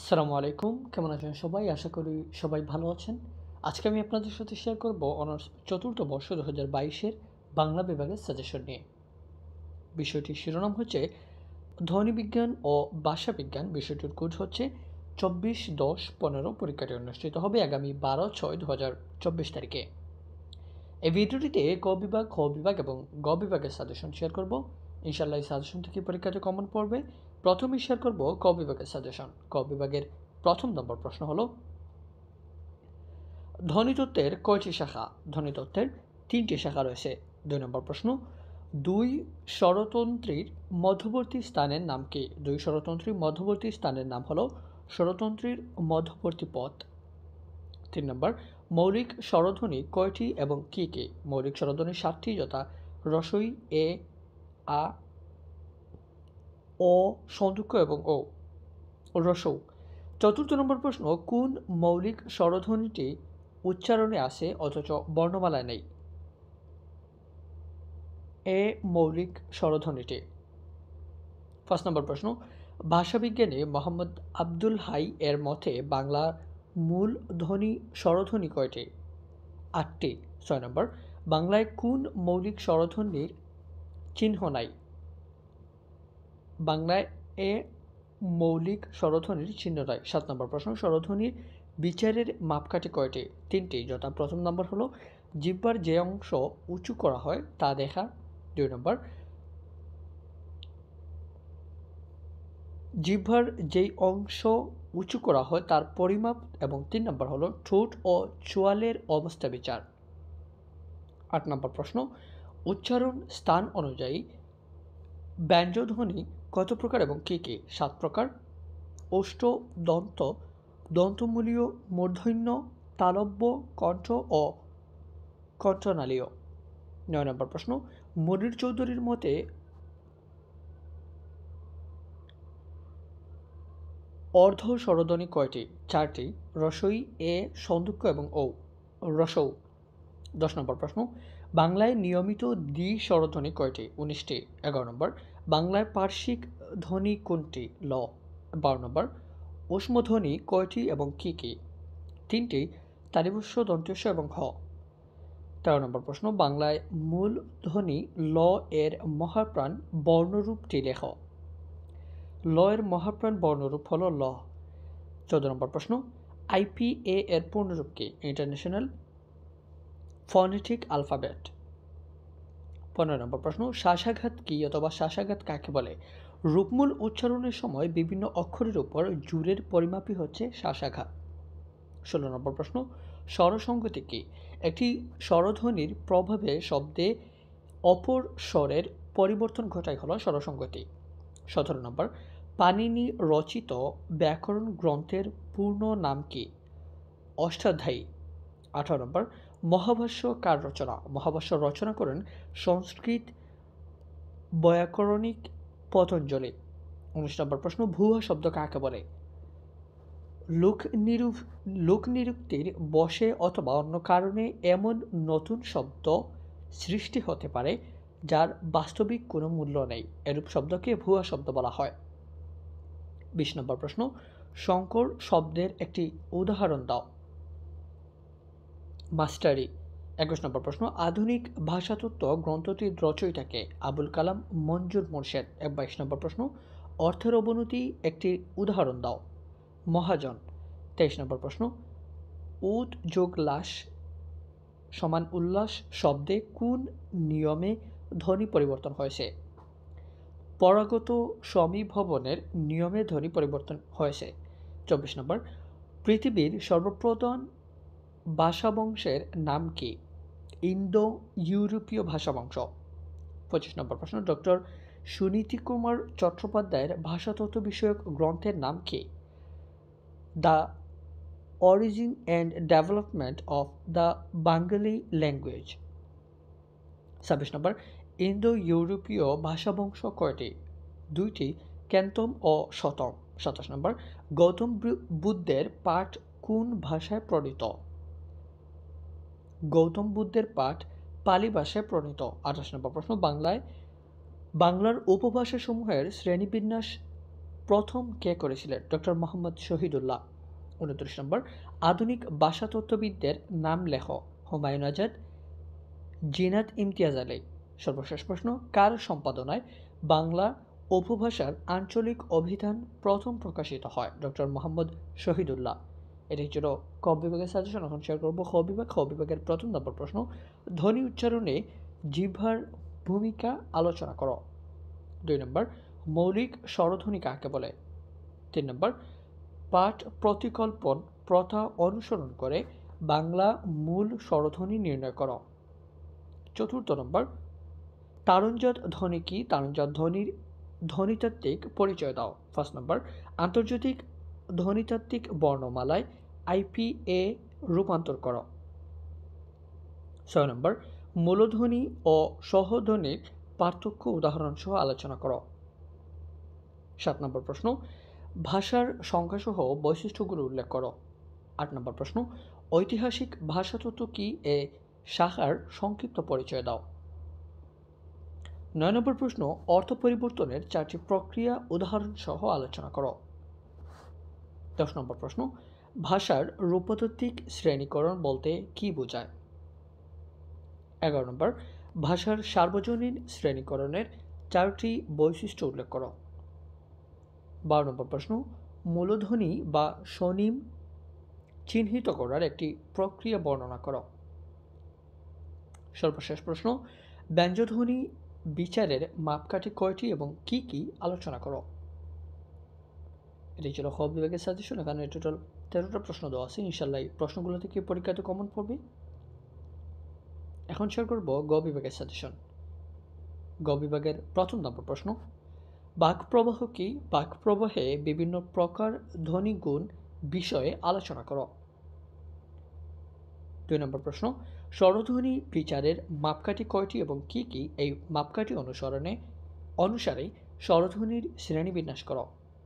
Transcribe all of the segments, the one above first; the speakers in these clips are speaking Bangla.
আসসালামু আলাইকুম, কেমন আছেন সবাই? আশা করি সবাই ভালো আছেন। আজকে আমি আপনাদের সাথে শেয়ার করব অনার্স চতুর্থ বর্ষ ২০২২-এর বাংলা বিভাগের সাজেশন নিয়ে। বিষয়টির শিরোনাম হচ্ছে ধ্বনিবিজ্ঞান ও ভাষাবিজ্ঞান। বিষয়টির কোড হচ্ছে ২৪-১০-১৫। পরীক্ষাটি অনুষ্ঠিত হবে আগামী ১২/৬/২০২৪ তারিখে। এই ভিডিওটিতে ক বিভাগ, খ বিভাগ এবং গ বিভাগের সাজেশন শেয়ার করব। ইনশাআল্লাহ এই সাজেশন থেকে পরীক্ষাতে কমন পড়বে। প্রথমেই শেয়ার করব ক বিভাগের সাজেশন। ক বিভাগের প্রথম নম্বর প্রশ্ন হলো, ধ্বনিতত্ত্বের কয়টি শাখা? ধ্বনিতত্ত্বের ৩টি শাখা রয়েছে। ২ নম্বর প্রশ্ন, দুই স্বরতন্ত্রীর মধ্যবর্তী স্থানের নাম কি? দুই স্বরতন্ত্রীর মধ্যবর্তী স্থানের নাম হলো স্বরতন্ত্রীর মধ্যবর্তী পথ। ৩ নম্বর, মৌলিক স্বরধ্বনি কয়টি এবং কি কি? মৌলিক স্বরধ্বনি ৭টি, যথা রসই, এ, আ, অ, সন্ধুক্ষ এবং ও, রসৌ। ৪র্থ নম্বর প্রশ্ন, কোন মৌলিক স্বরধ্বনিটি উচ্চারণে আসে অথচ বর্ণমালায় নেই? এ মৌলিক স্বরধ্বনিটি। ৫ নম্বর প্রশ্ন, ভাষাবিজ্ঞানী মোহাম্মদ আব্দুল হাই এর মতে বাংলার মূল ধ্বনি স্বরধ্বনি কয়টি? ৮টি। ৬ নম্বর, বাংলায় কোন মৌলিক স্বরধ্বনির চিহ্ন নাই? বাংলায় এ মৌলিক স্বরধ্বনির চিহ্ন নাই। ৭ নম্বর প্রশ্ন, স্বরধ্বনির বিচারের মাপকাঠি কয়টি? ৩টি, যথা প্রথম নম্বর হলো জিহ্বার যে অংশ উঁচু করা হয় তা দেখা। ২ নম্বর, জিহ্বার যেই অংশ উঁচু করা হয় তার পরিমাপ। এবং ৩ নম্বর হলো ঠোঁট ও চোয়ালের অবস্থা বিচার। ৮ নম্বর প্রশ্ন, উচ্চারণ স্থান অনুযায়ী ব্যঞ্জনধ্বনি কত প্রকার এবং কী কী? ৭ প্রকার। ওষ্ঠ, দন্ত, দন্তমূলীয়, মূর্ধন্য, তালব্য, কণ্ঠ ও কণ্ঠনালীয়। ৯ নম্বর প্রশ্ন, মনির চৌধুরীর মতে অর্ধ স্বরধ্বনি কয়টি? ৪টি, রসই, এ, সন্ধুক্ষ এবং ও, রসৌ। ১০ নম্বর প্রশ্ন, বাংলায় নিয়মিত দ্বি স্বরধ্বনি কয়টি? ১৯টি। ১১ নম্বর, বাংলায় পার্শ্বিক ধ্বনি কোনটি? ল। ১২ নম্বর, ঊষ্মধ্বনি কয়টি এবং কী কী? ৩টি, তালিবস্য, দন্ত্যস্য এবং হ। ১৩ নম্বর প্রশ্ন, বাংলায় মূল ধ্বনি ল এর মহাপ্রাণ বর্ণরূপটি লেখ। ল এর মহাপ্রাণ বর্ণরূপ হল ল। ১৪ নম্বর প্রশ্ন, IPA এর পূর্ণরূপ কি? International phonetic alphabet. ১৫ নম্বর প্রশ্ন, শ্বাসাঘাত কি অথবা শ্বাসাঘাত কাকে বলে? রূপমূল উচ্চারণের সময় বিভিন্ন অক্ষরের উপর জোরের পরিমাপই হচ্ছে শ্বাসাঘাত। ১৬ নম্বর প্রশ্ন, স্বরসংগতি কি? একটি স্বরধ্বনির প্রভাবে শব্দে অপর স্বরের পরিবর্তন ঘটায় হলো স্বরসংগতি। ১৭ নম্বর, পাণিনি রচিত ব্যাকরণ গ্রন্থের পূর্ণ নাম কি? অষ্টাধ্যায়ী। ১৮ নম্বর, মহাভাষ্য কার রচনা? মহাভাষ্য রচনা করেন সংস্কৃত বৈয়াকরণিক পতঞ্জলি। ১৯ নম্বর প্রশ্ন, ভুয়া শব্দ কাকে বলে? লোকনিরুক্তির বশে অথবা অন্য কারণে এমন নতুন শব্দ সৃষ্টি হতে পারে যার বাস্তবিক কোনো মূল্য নেই, এরূপ শব্দকে ভুয়া শব্দ বলা হয়। ২০ নম্বর প্রশ্ন, সংকর শব্দের একটি উদাহরণ দাও। মাস্টারি। ২১ নম্বর প্রশ্ন, আধুনিক ভাষাতত্ত্ব গ্রন্থটির রচয়িতাকে? আবুল কালাম মঞ্জুর মোর্শেদ। ২২ নম্বর প্রশ্ন, অর্থের অবনতি একটি উদাহরণ দাও। মহাজন। ২৩ নম্বর প্রশ্ন, উদ যোগ লাস সমান উল্লাস শব্দে কোন নিয়মে ধ্বনি পরিবর্তন হয়েছে? পরাগত সমীভবনের নিয়মে ধ্বনি পরিবর্তন হয়েছে। ২৪ নম্বর, পৃথিবীর সর্বপ্রধান ভাষাবংশের নাম কি? ইন্দো ইউরোপীয় ভাষাবংশ। ২৫ নম্বর প্রশ্ন, ডক্টর সুনীতি কুমার চট্টোপাধ্যায়ের ভাষাতত্ত্ব বিষয়ক গ্রন্থের নাম কি? The origin and development of the Bengali language. ২৬ নম্বর, ইন্দো ইউরোপীয় ভাষাবংশ কয়টি? ২টি, ক্যান্তম ও শতম। ২৭ নম্বর, গৌতম বুদ্ধের পাঠ কোন ভাষায় প্রণীত? গৌতম বুদ্ধের পাঠ পালি ভাষায় প্রণীত। ২৮ নম্বর প্রশ্ন, বাংলার উপভাষাসমূহের শ্রেণীবিন্যাস প্রথম কে করেছিলেন? ডক্টর মোহাম্মদ শহীদুল্লাহ। 29 নম্বর, আধুনিক ভাষাতত্ত্ববিদদের নাম লেখ। হুমায়ুন আজাদ, জিনাত ইমতিয়াজ আলী। সর্বশেষ প্রশ্ন, কার সম্পাদনায় বাংলা উপভাষার আঞ্চলিক অভিধান প্রথম প্রকাশিত হয়? ডক্টর মোহাম্মদ শহীদুল্লাহ। এটি ছিল ক বিভাগের সাজেশন। এখন শেয়ার করবো খ বিভাগ। খ বিভাগের প্রথম নম্বর প্রশ্ন, ধ্বনি উচ্চারণে জিহ্বার ভূমিকা আলোচনা করো। 2 নম্বর, মৌলিক স্বরধ্বনি কাকে বলে? 3 নম্বর, পাঠ প্রতিকল্পন প্রথা অনুসরণ করে বাংলা মূল স্বরধ্বনি নির্ণয় করো। 4 নম্বর, তারুণ্যত ধ্বনি কি? তারুণ্যত ধ্বনির ধ্বনিতাত্ত্বিক পরিচয় দাও। 5 নম্বর, আন্তর্জাতিক ধ্বনিতাত্ত্বিক বর্ণমালায় IPA রূপান্তর করো। 6 নম্বর, মূলধ্বনি ও সহধ্বনির পার্থক্য উদাহরণ সহ আলোচনা করো। 7 নম্বর প্রশ্ন, ভাষার সংখ্যাসহ বৈশিষ্ট্যগুলো উল্লেখ করো। 8 নম্বর প্রশ্ন, ঐতিহাসিক ভাষাতত্ত্ব কি? এ শাখার সংক্ষিপ্ত পরিচয় দাও। 9 নম্বর প্রশ্ন, অর্থ পরিবর্তনের 4টি প্রক্রিয়া উদাহরণ সহ আলোচনা করো। 10 নম্বর প্রশ্ন, ভাষার রূপতাত্ত্বিক শ্রেণীকরণ বলতে কি বোঝায়? 11 নম্বর, ভাষার সার্বজনীন শ্রেণীকরণের 4টি বৈশিষ্ট্য উল্লেখ করো। 12 নম্বর প্রশ্ন, মূলধ্বনি বা স্বনিম চিহ্নিত করার একটি প্রক্রিয়া বর্ণনা করো। সর্বশেষ প্রশ্ন, ব্যঞ্জনধ্বনি বিচারের মাপকাঠি কয়টি এবং কি কি আলোচনা করো। এটি ছিল খ বিভাগের সাজেশন। এখানে টোটাল 13টা প্রশ্ন দেওয়া আছে। ইনশাল্লাহ এই প্রশ্নগুলো থেকে পরীক্ষাতে কমন পড়বে। এখন শেয়ার করব গ বিভাগের সাজেশন। গ বিভাগের প্রথম নম্বর প্রশ্ন, বাক্যপ্রবাহ কি? বাক্যপ্রবাহে বিভিন্ন প্রকার ধ্বনি গুণ বিষয়ে আলোচনা করো। 2 নম্বর প্রশ্ন, স্বরধ্বনি বিচারের মাপকাঠি কয়টি এবং কি কি? এই মাপকাঠি অনুসারে স্বরধ্বনির শ্রেণীবিন্যাস করো।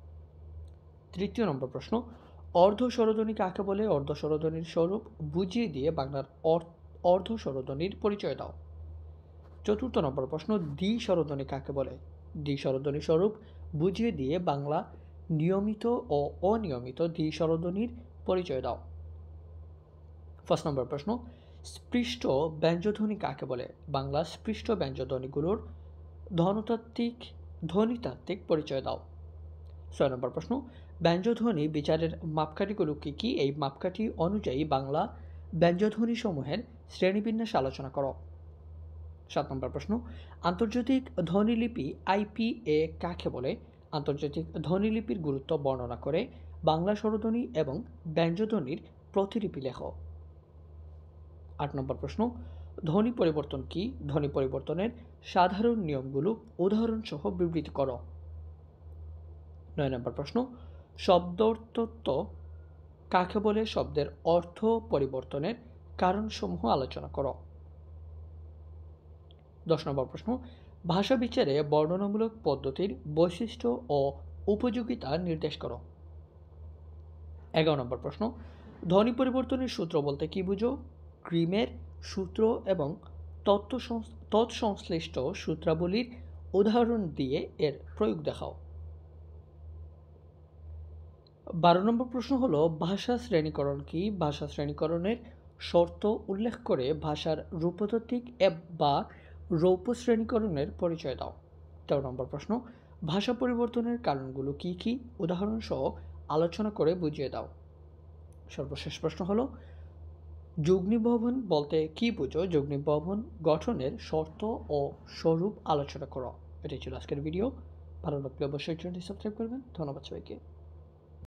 3 নম্বর প্রশ্ন, অর্ধ স্বরধ্বনি কাকে বলে? অর্ধ স্বরধ্বনির স্বরূপ বুঝিয়ে দিয়ে বাংলার অর্ধ স্বরধ্বনির পরিচয় দাও। 4 নম্বর প্রশ্ন, দ্বি স্বরধ্বনি কাকে বলে? দ্বি স্বরধ্বনির স্বরূপ বুঝিয়ে দিয়ে বাংলা নিয়মিত ও অনিয়মিত দ্বি স্বরধ্বনির পরিচয় দাও। 1 নম্বর প্রশ্ন, স্পৃষ্ট ব্যঞ্জনধ্বনি কাকে বলে? বাংলা স্পৃষ্ট ব্যঞ্জনধ্বনিগুলোর ধ্বনিতাত্ত্বিক পরিচয় দাও। 6 নম্বর প্রশ্ন, ব্যঞ্জনধ্বনি বিচারের মাপকাঠিগুলো কি কি? এই মাপকাঠি অনুযায়ী বাংলা ব্যঞ্জনধ্বনি সমূহের শ্রেণীবিন্যাস আলোচনা করো। 7 নম্বর প্রশ্ন, আন্তর্জাতিক ধ্বনিলিপি IPA কাকে বলে? আন্তর্জাতিক ধ্বনিলিপির গুরুত্ব বর্ণনা করে বাংলা স্বরধ্বনি এবং ব্যঞ্জনধ্বনির প্রতিলিপি লেখো। 8 নম্বর প্রশ্ন, ধ্বনি পরিবর্তন কি? ধ্বনি পরিবর্তনের সাধারণ নিয়মগুলো উদাহরণ সহ বিবৃতি করো। 9 নম্বর প্রশ্ন, শব্দতত্ত্ব কাকে বলে? শব্দের অর্থ পরিবর্তনের কারণসমূহ আলোচনা করো। 10 নম্বর প্রশ্ন, ভাষা বিচারে বর্ণনামূলক পদ্ধতির বৈশিষ্ট্য ও উপযোগিতা নির্দেশ করো। 11 নম্বর প্রশ্ন, ধ্বনি পরিবর্তনের সূত্র বলতে কি বুঝো? গ্রিমের সূত্র এবং তৎসংশ্লিষ্ট সূত্রাবলীর উদাহরণ দিয়ে এর প্রয়োগ দেখাও। 12 নম্বর প্রশ্ন হলো, ভাষা শ্রেণীকরণ কি? ভাষা শ্রেণীকরণের শর্ত উল্লেখ করে ভাষার রূপতাত্ত্বিক বা রৌপ্য শ্রেণীকরণের পরিচয় দাও। 13 নম্বর প্রশ্ন, ভাষা পরিবর্তনের কারণগুলো কি কি? উদাহরণ সহ আলোচনা করে বুঝিয়ে দাও। সর্বশেষ প্রশ্ন হলো, যুগ্মীভবন বলতে কি বুঝো? যুগ্মীভবন গঠনের শর্ত ও স্বরূপ আলোচনা করো। এটাই ছিল আজকের ভিডিও। ভালো লাগলে অবশ্যই চ্যানেলটি সাবস্ক্রাইব করবেন। ধন্যবাদ সবাইকে।